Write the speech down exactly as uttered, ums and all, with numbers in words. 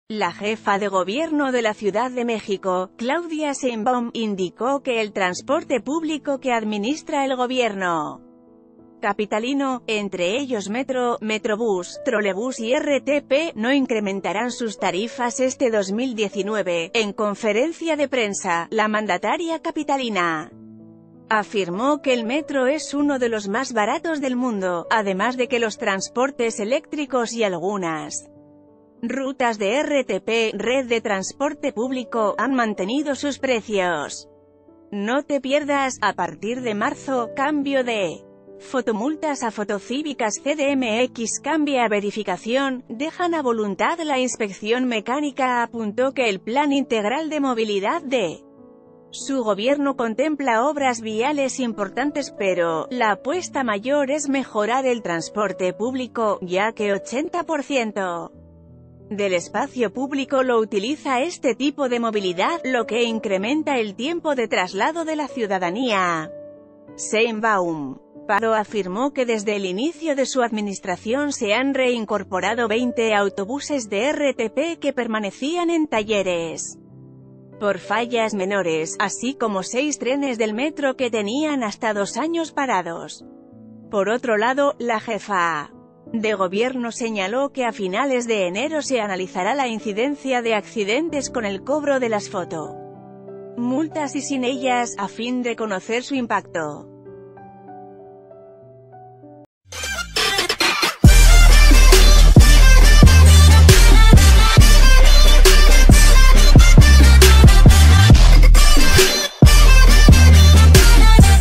La jefa de gobierno de la Ciudad de México, Claudia Sheinbaum, indicó que el transporte público que administra el gobierno capitalino, entre ellos Metro, Metrobús, Trolebús y R T P, no incrementarán sus tarifas este dos mil diecinueve. En conferencia de prensa, la mandataria capitalina afirmó que el metro es uno de los más baratos del mundo, además de que los transportes eléctricos y algunas rutas de R T P, red de transporte público, han mantenido sus precios. No te pierdas, a partir de marzo, cambio de fotomultas a fotocívicas. C D M X cambia a verificación, dejan a voluntad la inspección mecánica. Apuntó que el Plan Integral de Movilidad de su gobierno contempla obras viales importantes, pero la apuesta mayor es mejorar el transporte público, ya que ochenta por ciento del espacio público lo utiliza este tipo de movilidad, lo que incrementa el tiempo de traslado de la ciudadanía. Sheinbaum afirmó que desde el inicio de su administración se han reincorporado veinte autobuses de R T P que permanecían en talleres por fallas menores, así como seis trenes del metro que tenían hasta dos años parados. Por otro lado, la jefa de gobierno señaló que a finales de enero se analizará la incidencia de accidentes con el cobro de las fotomultas y sin ellas, a fin de conocer su impacto.